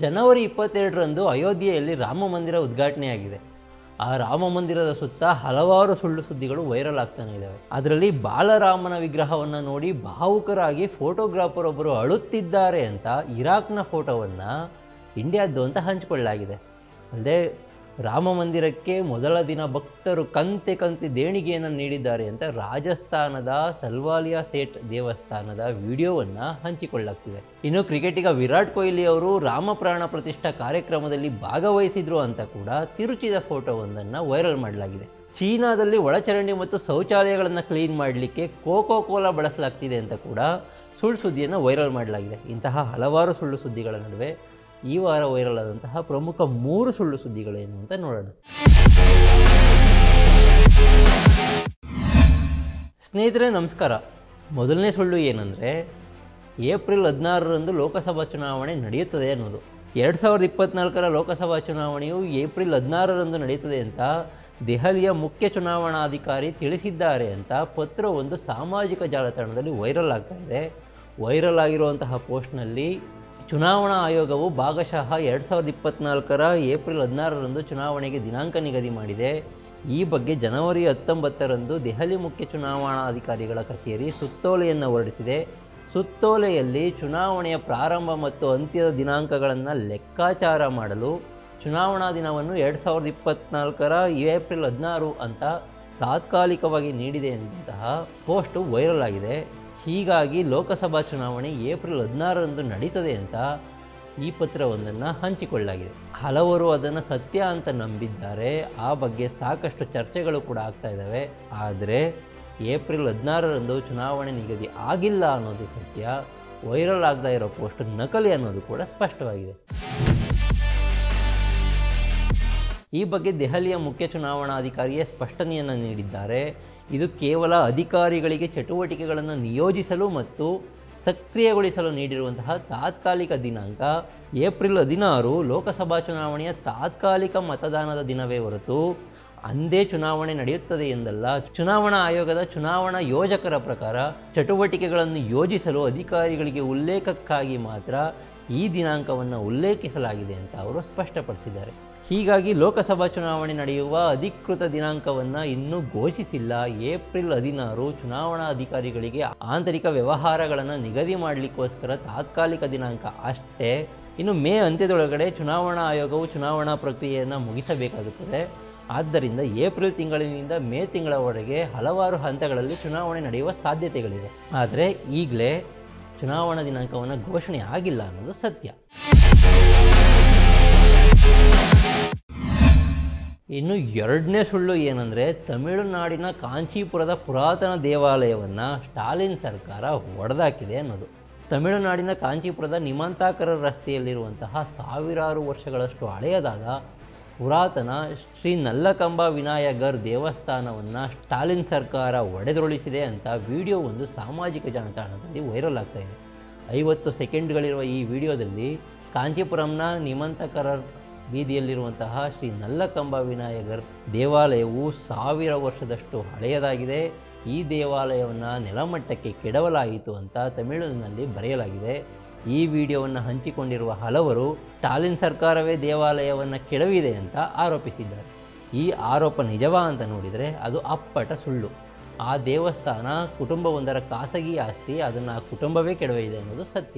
ಜನವರಿ 22ರಂದು ಅಯೋಧ್ಯೆಯಲ್ಲಿ ರಾಮ ಮಂದಿರ ಉದ್ಘಾಟನೆಯಾಗಿದೆ. ಆ ರಾಮ ಮಂದಿರದ ಸುತ್ತ ಹಲವಾರು ಸುಳ್ಳು ಸುದ್ದಿಗಳು ವೈರಲ್ ಆಗ್ತಾನೆ ಇದ್ದಾವೆ. ಅದರಲ್ಲಿ ಬಾಲರಾಮನ ವಿಗ್ರಹವನ್ನು ನೋಡಿ ಭಾವುಕರಾಗಿ ಫೋಟೋಗ್ರಾಫರ್ ಒಬ್ಬರು ಅಳುತ್ತಿದ್ದಾರೆ ಅಂತ ಇರಾಕ್ನ ಫೋಟೋವನ್ನು ಇಂಡಿಯಾದ್ದು ಅಂತ ಹಂಚಿಕೊಳ್ಳಲಾಗಿದೆ. ಅಲ್ಲದೆ ರಾಮ ಮಂದಿರಕ್ಕೆ ಮೊದಲ ದಿನ ಭಕ್ತರು ಕಂತೆ ದೇಣಿಗೆಯನ್ನು ನೀಡಿದ್ದಾರೆ ಅಂತ ರಾಜಸ್ಥಾನದ ಸಲ್ವಾಲಿಯಾ ಸೇಠ್ ದೇವಸ್ಥಾನದ ವಿಡಿಯೋವನ್ನು ಹಂಚಿಕೊಳ್ಳಲಾಗ್ತಿದೆ. ಇನ್ನು ಕ್ರಿಕೆಟಿಗ ವಿರಾಟ್ ಕೊಹ್ಲಿ ಅವರು ರಾಮ ಪ್ರಾಣ ಪ್ರತಿಷ್ಠಾ ಕಾರ್ಯಕ್ರಮದಲ್ಲಿ ಭಾಗವಹಿಸಿದ್ರು ಅಂತ ಕೂಡ ತಿರುಚಿದ ಫೋಟೋವೊಂದನ್ನು ವೈರಲ್ ಮಾಡಲಾಗಿದೆ. ಚೀನಾದಲ್ಲಿ ಒಳಚರಂಡಿ ಮತ್ತು ಶೌಚಾಲಯಗಳನ್ನು ಕ್ಲೀನ್ ಮಾಡಲಿಕ್ಕೆ ಕೋಕೋ ಕೋಲಾ ಬಳಸಲಾಗ್ತಿದೆ ಅಂತ ಕೂಡ ಸುಳ್ಳು ಸುದ್ದಿಯನ್ನು ವೈರಲ್ ಮಾಡಲಾಗಿದೆ. ಇಂತಹ ಹಲವಾರು ಸುಳ್ಳು ಸುದ್ದಿಗಳ ನಡುವೆ ಈ ವಾರ ವೈರಲ್ ಆದಂತಹ ಪ್ರಮುಖ 3 ಸುಳ್ಳು ಸುದ್ದಿಗಳೇನು ಅಂತ ನೋಡೋಣ. ಸ್ನೇಹಿತರೆ ನಮಸ್ಕಾರ. ಮೊದಲನೇ ಸುಳ್ಳು ಏನಂದರೆ ಏಪ್ರಿಲ್ 16ರಂದು ಲೋಕಸಭಾ ಚುನಾವಣೆ ನಡೆಯುತ್ತದೆ ಅನ್ನೋದು. 2024ರ ಲೋಕಸಭಾ ಚುನಾವಣೆಯು ಏಪ್ರಿಲ್ 16ರಂದು ನಡೆಯುತ್ತದೆ ಅಂತ ದೆಹಲಿಯ ಮುಖ್ಯ ಚುನಾವಣಾಧಿಕಾರಿ ತಿಳಿಸಿದ್ದಾರೆ ಅಂತ ಪತ್ರವೊಂದು ಸಾಮಾಜಿಕ ಜಾಲತಾಣದಲ್ಲಿ ವೈರಲ್ ಆಗ್ತಾ ಇದೆ. ವೈರಲ್ ಆಗಿರುವಂತಹ ಪೋಸ್ಟ್ನಲ್ಲಿ ಚುನಾವಣಾ ಆಯೋಗವು ಭಾಗಶಃ 2024ರ ಏಪ್ರಿಲ್ 16ರಂದು ಚುನಾವಣೆಗೆ ದಿನಾಂಕ ನಿಗದಿ ಮಾಡಿದೆ. ಈ ಬಗ್ಗೆ ಜನವರಿ 19ರಂದು ದೆಹಲಿ ಮುಖ್ಯ ಚುನಾವಣಾಧಿಕಾರಿಗಳ ಕಚೇರಿ ಸುತ್ತೋಲೆಯನ್ನು ಹೊರಡಿಸಿದೆ. ಸುತ್ತೋಲೆಯಲ್ಲಿ ಚುನಾವಣೆಯ ಪ್ರಾರಂಭ ಮತ್ತು ಅಂತ್ಯದ ದಿನಾಂಕಗಳನ್ನು ಲೆಕ್ಕಾಚಾರ ಮಾಡಲು ಚುನಾವಣಾ ದಿನವನ್ನು 2024ರ ಏಪ್ರಿಲ್ 16 ಅಂತ ತಾತ್ಕಾಲಿಕವಾಗಿ ನೀಡಿದೆ ಎಂತಹ ಪೋಸ್ಟು ವೈರಲ್ ಆಗಿದೆ. ಹೀಗಾಗಿ ಲೋಕಸಭಾ ಚುನಾವಣೆ ಏಪ್ರಿಲ್ 16ರಂದು ನಡೀತದೆ ಅಂತ ಈ ಪತ್ರವೊಂದನ್ನು ಹಂಚಿಕೊಳ್ಳಲಾಗಿದೆ. ಹಲವರು ಅದನ್ನು ಸತ್ಯ ಅಂತ ನಂಬಿದ್ದಾರೆ. ಆ ಬಗ್ಗೆ ಸಾಕಷ್ಟು ಚರ್ಚೆಗಳು ಕೂಡ ಆಗ್ತಾ ಇದ್ದಾವೆ. ಆದರೆ ಏಪ್ರಿಲ್ 16ರಂದು ಚುನಾವಣೆ ನಿಗದಿ ಆಗಿಲ್ಲ ಅನ್ನೋದು ಸತ್ಯ. ವೈರಲ್ ಆಗ್ತಾ ಇರೋ ಪೋಸ್ಟ್ ನಕಲಿ ಅನ್ನೋದು ಕೂಡ ಸ್ಪಷ್ಟವಾಗಿದೆ. ಈ ಬಗ್ಗೆ ದೆಹಲಿಯ ಮುಖ್ಯ ಚುನಾವಣಾಧಿಕಾರಿಯೇ ಸ್ಪಷ್ಟನೆಯನ್ನು ನೀಡಿದ್ದಾರೆ. ಇದು ಕೇವಲ ಅಧಿಕಾರಿಗಳಿಗೆ ಚಟುವಟಿಕೆಗಳನ್ನು ನಿಯೋಜಿಸಲು ಮತ್ತು ಸಕ್ರಿಯಗೊಳಿಸಲು ನೀಡಿರುವಂತಹ ತಾತ್ಕಾಲಿಕ ದಿನಾಂಕ. ಏಪ್ರಿಲ್ 16 ಲೋಕಸಭಾ ಚುನಾವಣೆಯ ತಾತ್ಕಾಲಿಕ ಮತದಾನದ ದಿನವೇ ಹೊರತು ಅಂದೇ ಚುನಾವಣೆ ನಡೆಯುತ್ತದೆ ಎಂದಲ್ಲ. ಚುನಾವಣಾ ಆಯೋಗದ ಚುನಾವಣಾ ಯೋಜಕರ ಪ್ರಕಾರ ಚಟುವಟಿಕೆಗಳನ್ನು ಯೋಜಿಸಲು ಅಧಿಕಾರಿಗಳಿಗೆ ಉಲ್ಲೇಖಕ್ಕಾಗಿ ಮಾತ್ರ ಈ ದಿನಾಂಕವನ್ನು ಉಲ್ಲೇಖಿಸಲಾಗಿದೆ ಅಂತ ಅವರು ಸ್ಪಷ್ಟಪಡಿಸಿದ್ದಾರೆ. ಹೀಗಾಗಿ ಲೋಕಸಭಾ ಚುನಾವಣೆ ನಡೆಯುವ ಅಧಿಕೃತ ದಿನಾಂಕವನ್ನು ಇನ್ನೂ ಘೋಷಿಸಿಲ್ಲ. ಏಪ್ರಿಲ್ 16 ಚುನಾವಣಾ ಅಧಿಕಾರಿಗಳಿಗೆ ಆಂತರಿಕ ವ್ಯವಹಾರಗಳನ್ನು ನಿಗದಿ ಮಾಡಲಿಕ್ಕೋಸ್ಕರ ತಾತ್ಕಾಲಿಕ ದಿನಾಂಕ ಅಷ್ಟೇ. ಇನ್ನು ಮೇ ಅಂತ್ಯದೊಳಗಡೆ ಚುನಾವಣಾ ಆಯೋಗವು ಚುನಾವಣಾ ಪ್ರಕ್ರಿಯೆಯನ್ನು ಮುಗಿಸಬೇಕಾಗುತ್ತದೆ. ಆದ್ದರಿಂದ ಏಪ್ರಿಲ್ ತಿಂಗಳಿನಿಂದ ಮೇ ತಿಂಗಳವರೆಗೆ ಹಲವಾರು ಹಂತಗಳಲ್ಲಿ ಚುನಾವಣೆ ನಡೆಯುವ ಸಾಧ್ಯತೆಗಳಿವೆ. ಆದರೆ ಈಗಲೇ ಚುನಾವಣಾ ದಿನಾಂಕವನ್ನು ಘೋಷಣೆ ಆಗಿಲ್ಲ ಅನ್ನೋದು ಸತ್ಯ. ಇನ್ನು ಎರಡನೇ ಸುಳ್ಳು ಏನಂದರೆ ತಮಿಳುನಾಡಿನ ಕಾಂಚೀಪುರದ ಪುರಾತನ ದೇವಾಲಯವನ್ನು ಸ್ಟಾಲಿನ್ ಸರ್ಕಾರ ಒಡೆದಾಕಿದೆ ಅನ್ನೋದು. ತಮಿಳುನಾಡಿನ ಕಾಂಚೀಪುರದ ನಿಮಂತಾಕರ ರಸ್ತೆಯಲ್ಲಿರುವಂತಹ ಸಾವಿರಾರು ವರ್ಷಗಳಷ್ಟು ಹಳೆಯದಾದ ಪುರಾತನ ಶ್ರೀ ನಲ್ಲಕಂಬ ವಿನಾಯಗರ್ ದೇವಸ್ಥಾನವನ್ನು ಸ್ಟಾಲಿನ್ ಸರ್ಕಾರ ಒಡೆದುರುಳಿಸಿದೆ ಅಂತ ವಿಡಿಯೋ ಒಂದು ಸಾಮಾಜಿಕ ಜಾಲತಾಣದಲ್ಲಿ ವೈರಲ್ ಆಗ್ತಾ ಇದೆ. 50 ಸೆಕೆಂಡ್ಗಳಿರುವ ಈ ವಿಡಿಯೋದಲ್ಲಿ ಕಾಂಚೀಪುರಂನ ನಿಮಂತಕರ ಬೀದಿಯಲ್ಲಿರುವಂತಹ ಶ್ರೀ ನಲ್ಲಕಂಬ ವಿನಾಯಗರ್ ದೇವಾಲಯವು 1000 ವರ್ಷದಷ್ಟು ಹಳೆಯದಾಗಿದೆ. ಈ ದೇವಾಲಯವನ್ನು ನೆಲಮಟ್ಟಕ್ಕೆ ಕೆಡವಲಾಯಿತು ಅಂತ ತಮಿಳಿನಲ್ಲಿ ಬರೆಯಲಾಗಿದೆ. ಈ ವಿಡಿಯೋವನ್ನು ಹಂಚಿಕೊಂಡಿರುವ ಹಲವರು ಸ್ಟಾಲಿನ್ ಸರ್ಕಾರವೇ ದೇವಾಲಯವನ್ನು ಕೆಡವಿದೆ ಅಂತ ಆರೋಪಿಸಿದ್ದಾರೆ. ಈ ಆರೋಪ ನಿಜವಾ ಅಂತ ನೋಡಿದರೆ ಅದು ಅಪ್ಪಟ ಸುಳ್ಳು. ಆ ದೇವಸ್ಥಾನ ಕುಟುಂಬವೊಂದರ ಖಾಸಗಿ ಆಸ್ತಿ. ಅದನ್ನು ಆ ಕುಟುಂಬವೇ ಕೆಡವಿದೆ ಅನ್ನೋದು ಸತ್ಯ.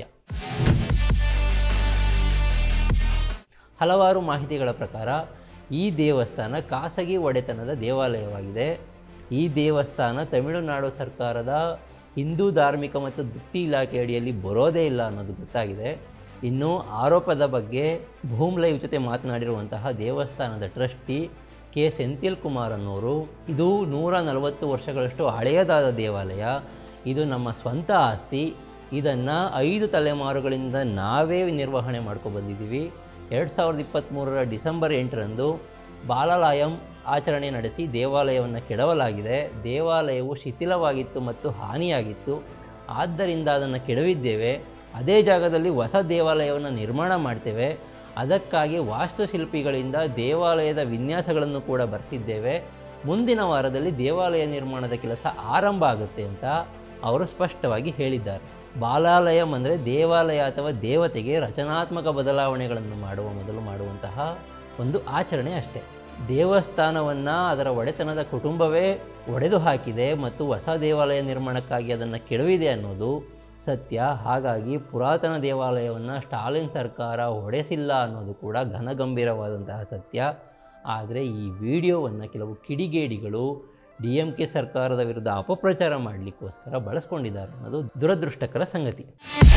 ಹಲವಾರು ಮಾಹಿತಿಗಳ ಪ್ರಕಾರ ಈ ದೇವಸ್ಥಾನ ಖಾಸಗಿ ಒಡೆತನದ ದೇವಾಲಯವಾಗಿದೆ. ಈ ದೇವಸ್ಥಾನ ತಮಿಳುನಾಡು ಸರ್ಕಾರದ ಹಿಂದೂ ಧಾರ್ಮಿಕ ಮತ್ತು ದತ್ತಿ ಇಲಾಖೆ ಅಡಿಯಲ್ಲಿ ಬರೋದೇ ಇಲ್ಲ ಅನ್ನೋದು ಗೊತ್ತಾಗಿದೆ. ಇನ್ನು ಆರೋಪದ ಬಗ್ಗೆ ಭೂಮ್ ಲೈವ್ ಜೊತೆ ಮಾತನಾಡಿರುವಂತಹ ದೇವಸ್ಥಾನದ ಟ್ರಸ್ಟಿ ಕೆ ಸೆಂಥಿಲ್ ಕುಮಾರ್ ಅನ್ನೋರು, ಇದು 140 ವರ್ಷಗಳಷ್ಟು ಹಳೆಯದಾದ ದೇವಾಲಯ. ಇದು ನಮ್ಮ ಸ್ವಂತ ಆಸ್ತಿ. ಇದನ್ನು 5 ತಲೆಮಾರುಗಳಿಂದ ನಾವೇ ನಿರ್ವಹಣೆ ಮಾಡ್ಕೊಂಡು ಬಂದಿದ್ದೀವಿ. 2023ರ ಡಿಸೆಂಬರ್ 8ರಂದು ಬಾಲಲಾಯಂ ಆಚರಣೆ ನಡೆಸಿ ದೇವಾಲಯವನ್ನು ಕೆಡವಲಾಗಿದೆ. ದೇವಾಲಯವು ಶಿಥಿಲವಾಗಿತ್ತು ಮತ್ತು ಹಾನಿಯಾಗಿತ್ತು. ಆದ್ದರಿಂದ ಅದನ್ನು ಕೆಡವಿದ್ದೇವೆ. ಅದೇ ಜಾಗದಲ್ಲಿ ಹೊಸ ದೇವಾಲಯವನ್ನು ನಿರ್ಮಾಣ ಮಾಡ್ತೇವೆ. ಅದಕ್ಕಾಗಿ ವಾಸ್ತುಶಿಲ್ಪಿಗಳಿಂದ ದೇವಾಲಯದ ವಿನ್ಯಾಸಗಳನ್ನು ಕೂಡ ಬರೆಸಿದ್ದೇವೆ. ಮುಂದಿನ ವಾರದಲ್ಲಿ ದೇವಾಲಯ ನಿರ್ಮಾಣದ ಕೆಲಸ ಆರಂಭ ಆಗುತ್ತೆ ಅಂತ ಅವರು ಸ್ಪಷ್ಟವಾಗಿ ಹೇಳಿದ್ದಾರೆ. ಬಾಲಾಲಯಂ ಅಂದರೆ ದೇವಾಲಯ ಅಥವಾ ದೇವತೆಗೆ ರಚನಾತ್ಮಕ ಬದಲಾವಣೆಗಳನ್ನು ಮೊದಲು ಮಾಡುವಂತಹ ಒಂದು ಆಚರಣೆ ಅಷ್ಟೇ. ದೇವಸ್ಥಾನವನ್ನು ಅದರ ಒಡೆತನದ ಕುಟುಂಬವೇ ಒಡೆದು ಹಾಕಿದೆ ಮತ್ತು ಹೊಸ ದೇವಾಲಯ ನಿರ್ಮಾಣಕ್ಕಾಗಿ ಅದನ್ನು ಕೆಡವಿದೆ ಅನ್ನೋದು ಸತ್ಯ. ಹಾಗಾಗಿ ಪುರಾತನ ದೇವಾಲಯವನ್ನು ಸ್ಟಾಲಿನ್ ಸರ್ಕಾರ ಒಡೆಸಿಲ್ಲ ಅನ್ನೋದು ಕೂಡ ಘನಗಂಭೀರವಾದಂತಹ ಸತ್ಯ. ಆದರೆ ಈ ವಿಡಿಯೋವನ್ನು ಕೆಲವು ಕಿಡಿಗೇಡಿಗಳು DMK ಸರ್ಕಾರದ ವಿರುದ್ಧ ಅಪಪ್ರಚಾರ ಮಾಡಲಿಕ್ಕೋಸ್ಕರ ಬಳಸ್ಕೊಂಡಿದ್ದಾರೆ ಅನ್ನೋದು ದುರದೃಷ್ಟಕರ ಸಂಗತಿ.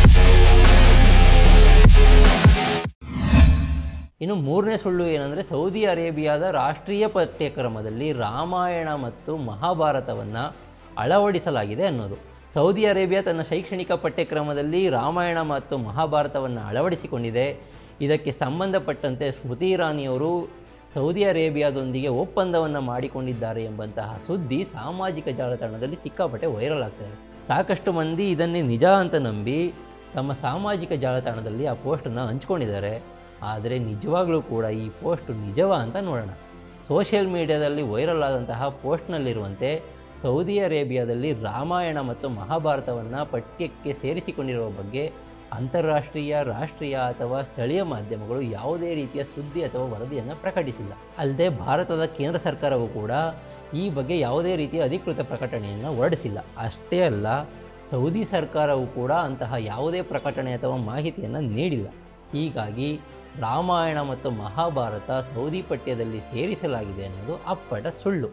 ಇನ್ನು ಮೂರನೇ ಸುಳ್ಳು ಏನಂದರೆ ಸೌದಿ ಅರೇಬಿಯಾದ ರಾಷ್ಟ್ರೀಯ ಪಠ್ಯಕ್ರಮದಲ್ಲಿ ರಾಮಾಯಣ ಮತ್ತು ಮಹಾಭಾರತವನ್ನು ಅಳವಡಿಸಲಾಗಿದೆ ಅನ್ನೋದು. ಸೌದಿ ಅರೇಬಿಯಾ ತನ್ನ ಶೈಕ್ಷಣಿಕ ಪಠ್ಯಕ್ರಮದಲ್ಲಿ ರಾಮಾಯಣ ಮತ್ತು ಮಹಾಭಾರತವನ್ನು ಅಳವಡಿಸಿಕೊಂಡಿದೆ. ಇದಕ್ಕೆ ಸಂಬಂಧಪಟ್ಟಂತೆ ಸ್ಮೃತಿ ಇರಾನಿಯವರು ಸೌದಿ ಅರೇಬಿಯಾದೊಂದಿಗೆ ಒಪ್ಪಂದವನ್ನು ಮಾಡಿಕೊಂಡಿದ್ದಾರೆ ಎಂಬಂತಹ ಸುದ್ದಿ ಸಾಮಾಜಿಕ ಜಾಲತಾಣದಲ್ಲಿ ಸಿಕ್ಕಾಪಟ್ಟೆ ವೈರಲ್ ಆಗ್ತಾಯಿದೆ. ಸಾಕಷ್ಟು ಮಂದಿ ಇದನ್ನೇ ನಿಜ ಅಂತ ನಂಬಿ ತಮ್ಮ ಸಾಮಾಜಿಕ ಜಾಲತಾಣದಲ್ಲಿ ಆ ಪೋಸ್ಟನ್ನು ಹಂಚ್ಕೊಂಡಿದ್ದಾರೆ. ಆದರೆ ನಿಜವಾಗ್ಲೂ ಕೂಡ ಈ ಪೋಸ್ಟ್ ನಿಜವಾ ಅಂತ ನೋಡೋಣ. ಸೋಷಿಯಲ್ ಮೀಡಿಯಾದಲ್ಲಿ ವೈರಲ್ ಆದಂತಹ ಪೋಸ್ಟ್ನಲ್ಲಿರುವಂತೆ ಸೌದಿ ಅರೇಬಿಯಾದಲ್ಲಿ ರಾಮಾಯಣ ಮತ್ತು ಮಹಾಭಾರತವನ್ನು ಪಠ್ಯಕ್ಕೆ ಸೇರಿಸಿಕೊಂಡಿರುವ ಬಗ್ಗೆ ಅಂತಾರಾಷ್ಟ್ರೀಯ, ರಾಷ್ಟ್ರೀಯ ಅಥವಾ ಸ್ಥಳೀಯ ಮಾಧ್ಯಮಗಳು ಯಾವುದೇ ರೀತಿಯ ಸುದ್ದಿ ಅಥವಾ ವರದಿಯನ್ನು ಪ್ರಕಟಿಸಿಲ್ಲ. ಅಲ್ಲದೆ ಭಾರತದ ಕೇಂದ್ರ ಸರ್ಕಾರವು ಕೂಡ ಈ ಬಗ್ಗೆ ಯಾವುದೇ ರೀತಿಯ ಅಧಿಕೃತ ಪ್ರಕಟಣೆಯನ್ನು ಹೊರಡಿಸಿಲ್ಲ. ಅಷ್ಟೇ ಅಲ್ಲ, ಸೌದಿ ಸರ್ಕಾರವು ಕೂಡ ಅಂತಹ ಯಾವುದೇ ಪ್ರಕಟಣೆ ಅಥವಾ ಮಾಹಿತಿಯನ್ನು ನೀಡಿಲ್ಲ. ಹೀಗಾಗಿ ರಾಮಾಯಣ ಮತ್ತು ಮಹಾಭಾರತ ಸೌದಿ ಪಠ್ಯದಲ್ಲಿ ಸೇರಿಸಲಾಗಿದೆ ಅನ್ನೋದು ಅಪ್ಪಟ ಸುಳ್ಳು.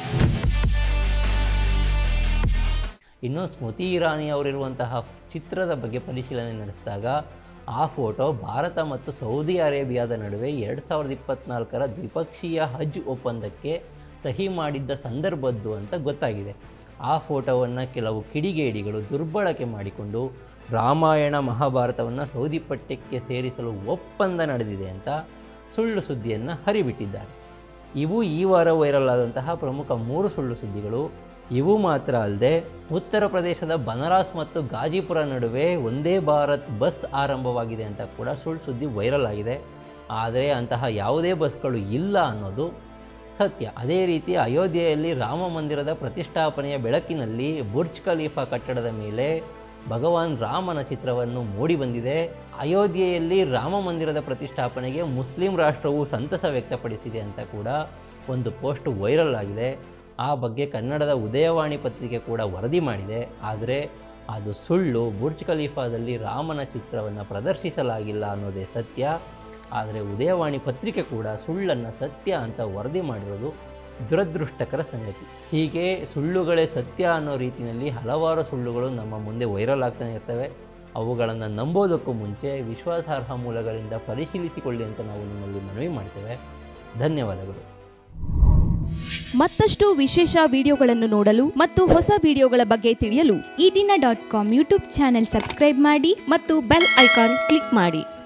ಇನ್ನು ಸ್ಮೃತಿ ಇರಾನಿ ಅವರಿರುವಂತಹ ಚಿತ್ರದ ಬಗ್ಗೆ ಪರಿಶೀಲನೆ ನಡೆಸಿದಾಗ ಆ ಫೋಟೋ ಭಾರತ ಮತ್ತು ಸೌದಿ ಅರೇಬಿಯಾದ ನಡುವೆ 2024ರ ದ್ವಿಪಕ್ಷೀಯ ಹಜ್ ಒಪ್ಪಂದಕ್ಕೆ ಸಹಿ ಮಾಡಿದ್ದ ಸಂದರ್ಭದ್ದು ಅಂತ ಗೊತ್ತಾಗಿದೆ. ಆ ಫೋಟೋವನ್ನು ಕೆಲವು ಕಿಡಿಗೇಡಿಗಳು ದುರ್ಬಳಕೆ ಮಾಡಿಕೊಂಡು ರಾಮಾಯಣ ಮಹಾಭಾರತವನ್ನು ಸೌದಿ ಪಠ್ಯಕ್ಕೆ ಸೇರಿಸಲು ಒಪ್ಪಂದ ನಡೆದಿದೆ ಅಂತ ಸುಳ್ಳು ಸುದ್ದಿಯನ್ನು ಹರಿಬಿಟ್ಟಿದ್ದಾರೆ. ಇವು ಈ ವಾರ ವೈರಲ್ ಆದಂತಹ ಪ್ರಮುಖ 3 ಸುಳ್ಳು ಸುದ್ದಿಗಳು. ಇವು ಮಾತ್ರ ಅಲ್ಲದೆ ಉತ್ತರ ಪ್ರದೇಶದ ಬನಾರಸ್ ಮತ್ತು ಗಾಜಿಪುರ ನಡುವೆ ವಂದೇ ಭಾರತ್ ಬಸ್ ಆರಂಭವಾಗಿದೆ ಅಂತ ಕೂಡ ಸುಳ್ಳು ಸುದ್ದಿ ವೈರಲ್ ಆಗಿದೆ. ಆದರೆ ಅಂತಹ ಯಾವುದೇ ಬಸ್ಗಳು ಇಲ್ಲ ಅನ್ನೋದು ಸತ್ಯ. ಅದೇ ರೀತಿ ಅಯೋಧ್ಯೆಯಲ್ಲಿ ರಾಮ ಮಂದಿರದ ಪ್ರತಿಷ್ಠಾಪನೆಯ ಬೆಳಕಿನಲ್ಲಿ ಬುರ್ಜ್ ಖಲೀಫಾ ಕಟ್ಟಡದ ಮೇಲೆ ಭಗವಾನ್ ರಾಮನ ಚಿತ್ರವನ್ನು ಮೂಡಿಬಂದಿದೆ. ಅಯೋಧ್ಯೆಯಲ್ಲಿ ರಾಮ ಮಂದಿರದ ಪ್ರತಿಷ್ಠಾಪನೆಗೆ ಮುಸ್ಲಿಂ ರಾಷ್ಟ್ರವು ಸಂತಸ ವ್ಯಕ್ತಪಡಿಸಿದೆ ಅಂತ ಕೂಡ ಒಂದು ಪೋಸ್ಟ್ ವೈರಲ್ ಆಗಿದೆ. ಆ ಬಗ್ಗೆ ಕನ್ನಡದ ಉದಯವಾಣಿ ಪತ್ರಿಕೆ ಕೂಡ ವರದಿ ಮಾಡಿದೆ. ಆದರೆ ಅದು ಸುಳ್ಳು. ಬುರ್ಜ್ ಖಲೀಫಾದಲ್ಲಿ ರಾಮನ ಚಿತ್ರವನ್ನು ಪ್ರದರ್ಶಿಸಲಾಗಿಲ್ಲ ಅನ್ನೋದೇ ಸತ್ಯ. ಆದರೆ ಉದಯವಾಣಿ ಪತ್ರಿಕೆ ಕೂಡ ಸುಳ್ಳನ್ನು ಸತ್ಯ ಅಂತ ವರದಿ ಮಾಡಿರೋದು ದುರದೃಷ್ಟಕರ ಸಂಗತಿ. ಹೀಗೆ ಸುಳ್ಳುಗಳೇ ಸತ್ಯ ಅನ್ನೋ ರೀತಿಯಲ್ಲಿ ಹಲವಾರು ಸುಳ್ಳುಗಳು ನಮ್ಮ ಮುಂದೆ ವೈರಲ್ ಆಗ್ತಾನೆ ಇರ್ತವೆ. ಅವುಗಳನ್ನು ನಂಬೋದಕ್ಕೂ ಮುಂಚೆ ವಿಶ್ವಾಸಾರ್ಹ ಮೂಲಗಳಿಂದ ಪರಿಶೀಲಿಸಿಕೊಳ್ಳಿ ಅಂತ ನಾವು ನಿಮ್ಮಲ್ಲಿ ಮನವಿ ಮಾಡ್ತೇವೆ. ಧನ್ಯವಾದಗಳು. ಮತ್ತಷ್ಟು ವಿಶೇಷ ವಿಡಿಯೋಗಳನ್ನು ನೋಡಲು ಮತ್ತು ಹೊಸ ವಿಡಿಯೋಗಳ ಬಗ್ಗೆ ತಿಳಿಯಲು ಈ ದಿನ .com ಯೂಟ್ಯೂಬ್ ಚಾನೆಲ್ ಸಬ್ಸ್ಕ್ರೈಬ್ ಮಾಡಿ ಮತ್ತು ಬೆಲ್ ಐಕಾನ್ ಕ್ಲಿಕ್ ಮಾಡಿ.